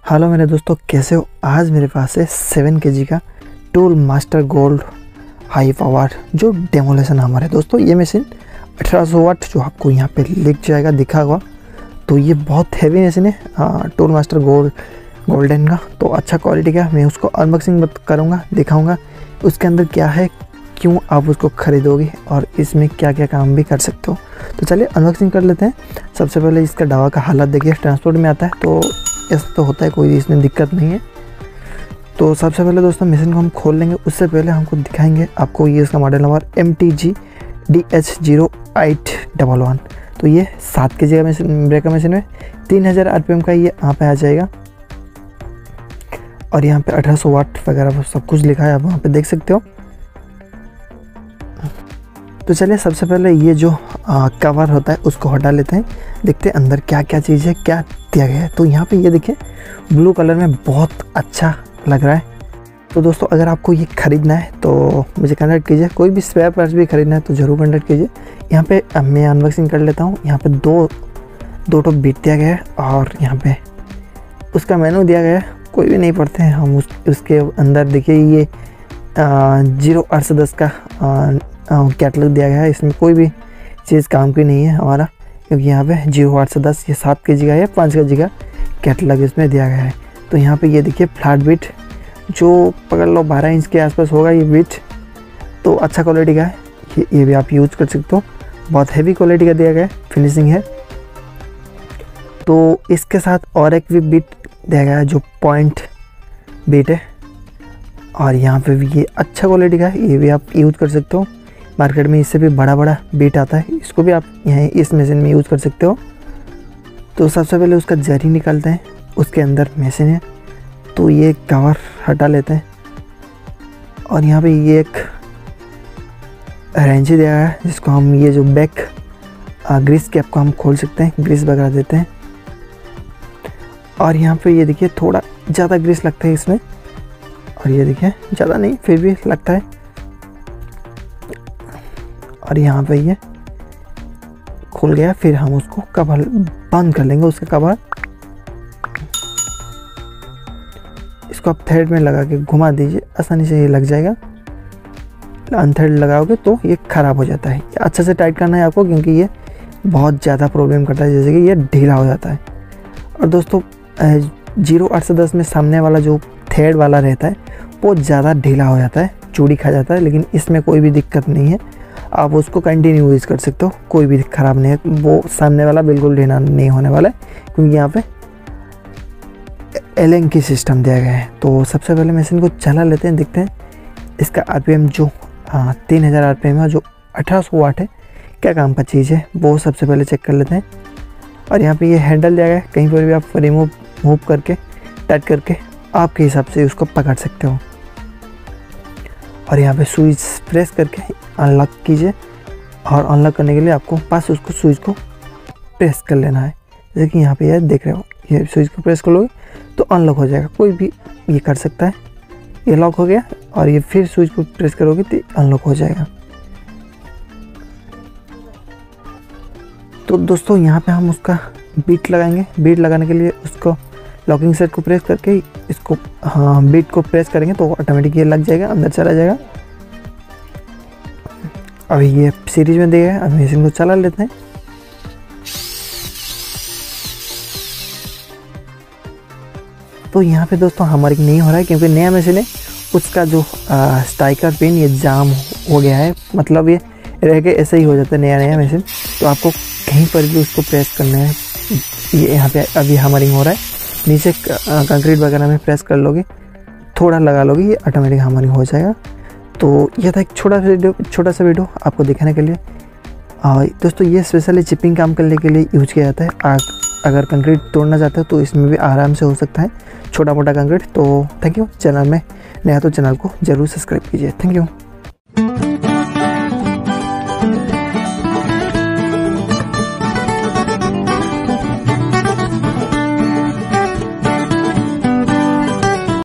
Hello मेरे दोस्तों, कैसे हो। आज मेरे पास है 7 kg का tool master gold high power जो डेमोलेशन हैमर है। दोस्तों ये मशीन 1800 वाट जो आपको यहाँ पे लिख जाएगा दिखा हुआ। तो ये बहुत हैवी मशीन है टूल मास्टर गोल्डन का। तो अच्छा क्वालिटी का मैं उसको अनबॉक्सिंग करूँगा, दिखाऊँगा उसके अंदर क्या है, क्यों आप उसको ख़रीदोगे और इसमें क्या क्या काम भी कर सकते हो। तो चलिए अनबॉक्सिंग कर लेते हैं। सबसे पहले इसका दवा का हालत देखिए, ट्रांसपोर्ट में आता है तो ऐसा तो होता है, कोई इसमें दिक्कत नहीं है। तो सबसे पहले दोस्तों मशीन को हम खोल लेंगे, उससे पहले हमको दिखाएंगे आपको ये इसका मॉडल नंबर MTG DH0811। तो ये 7 kg का मशीन, ब्रेकर मशीन है, 3000 RPM का ये यहाँ पे आ जाएगा और यहाँ पे 1800 वाट वगैरह सब कुछ लिखा है, आप वहाँ पे देख सकते हो। तो चलिए सबसे पहले ये जो कवर होता है उसको हटा लेते हैं, देखते हैं अंदर क्या क्या चीज़ है, क्या दिया गया है। तो यहाँ पे ये देखिए ब्लू कलर में बहुत अच्छा लग रहा है। तो दोस्तों अगर आपको ये ख़रीदना है तो मुझे कॉन्टैक्ट कीजिए, कोई भी स्पेयर पार्ट्स भी ख़रीदना है तो ज़रूर कॉन्टैक्ट कीजिए। यहाँ पे मैं अनबॉक्सिंग कर लेता हूँ। यहाँ पे दो टॉप बीट दिया गया है और यहाँ पे उसका मेनू दिया गया है, कोई भी नहीं पढ़ते हैं हम। उसके अंदर देखिए ये 08 से 10 का कैटलॉग दिया गया है। इसमें कोई भी चीज़ काम की नहीं है हमारा, क्योंकि यहाँ पे 08 से 10 ये 7 kg का है, 5 kg का कैटलॉग इसमें दिया गया है। तो यहाँ पे ये देखिए फ्लैट बीट जो पकड़ लो 12 इंच के आसपास होगा ये बीट। तो अच्छा क्वालिटी का है, ये भी आप यूज़ कर सकते हो। बहुत हैवी क्वालिटी का दिया गया है, फिनिशिंग है। तो इसके साथ और एक भी बीट दिया गया है जो पॉइंट बीट है और यहाँ पे भी ये अच्छा क्वालिटी का है, ये भी आप यूज़ कर सकते हो। मार्केट में इससे भी बड़ा बीट आता है, इसको भी आप यहाँ इस मशीन में यूज़ कर सकते हो। तो सबसे पहले उसका जरी निकालते हैं, उसके अंदर मशीन है तो ये कवर हटा लेते हैं और यहाँ पे ये एक रेंच दिया है जिसको हम ये जो बैक ग्रीस कैप को हम खोल सकते हैं, ग्रीस वगैरह देते हैं। और यहाँ पे ये देखिए थोड़ा ज़्यादा ग्रीस लगता है इसमें, और ये देखिए ज़्यादा नहीं फिर भी लगता है। और यहाँ पे ये खुल गया, फिर हम उसको कवर बंद कर लेंगे। उसका कवर इसको आप थ्रेड में लगा के घुमा दीजिए, आसानी से ये लग जाएगा। अनथ्रेड लगाओगे तो ये ख़राब हो जाता है। अच्छे से टाइट करना है आपको, क्योंकि ये बहुत ज़्यादा प्रॉब्लम करता है, जैसे कि ये ढीला हो जाता है। और दोस्तों 08 से 10 में सामने वाला जो थ्रेड वाला रहता है वो ज़्यादा ढीला हो जाता है, चूड़ी खा जाता है, लेकिन इसमें कोई भी दिक्कत नहीं है, आप उसको कंटिन्यू यूज़ कर सकते हो, कोई भी ख़राब नहीं है। वो सामने वाला बिल्कुल ढीला नहीं होने वाला है, क्योंकि यहाँ पे एलिंग की सिस्टम दिया गया है। तो सबसे पहले मशीन को चला लेते हैं, देखते हैं इसका RPM जो 3000 RPM है, जो 1800 वाट है, क्या काम का चीज़ है वो सबसे पहले चेक कर लेते हैं। और यहाँ पे ये हैंडल दिया गया है, कहीं पर भी आप मूव करके टाइट करके आपके हिसाब से उसको पकड़ सकते हो। और यहाँ पे स्विच प्रेस करके अनलॉक कीजिए, और अनलॉक करने के लिए आपको पास उसको स्विच को प्रेस कर लेना है। जैसे कि यहाँ पे ये देख रहे हो, ये स्विच को प्रेस कर लोगे तो अनलॉक हो जाएगा, कोई भी ये कर सकता है। ये लॉक हो गया और ये फिर स्विच को प्रेस करोगे तो अनलॉक हो जाएगा। तो दोस्तों यहाँ पे हम उसका बीट लगाएंगे। बीट लगाने के लिए उसको लॉकिंग सेट को प्रेस करके इसको बीट को प्रेस करेंगे तो ऑटोमेटिक ये लग जाएगा, अंदर चला जाएगा। अभी ये सीरीज में दिया है, अभी मशीन को चला लेते हैं। तो यहाँ पे दोस्तों हमारी नहीं हो रहा है, क्योंकि नया मशीन है, उसका जो स्ट्राइकर पिन ये जाम हो गया है, मतलब ये रह के ऐसे ही हो जाता है नया मशीन। तो आपको कहीं पर भी उसको प्रेस करना है। ये यहाँ पे अभी हमारिंग हो रहा है, नीचे कंक्रीट वगैरह में प्रेस कर लोगे, थोड़ा लगा लोगे, ये ऑटोमेटिक हमारिंग हो जाएगा। तो यह था एक छोटा सा वीडियो आपको दिखाने के लिए। दोस्तों ये स्पेशली चिपिंग काम करने के लिए यूज किया जाता है। अगर कंक्रीट तोड़ना चाहते हो तो इसमें भी आराम से हो सकता है, छोटा मोटा कंक्रीट। तो थैंक यू। चैनल में नया तो चैनल को ज़रूर सब्सक्राइब कीजिए। Thank you.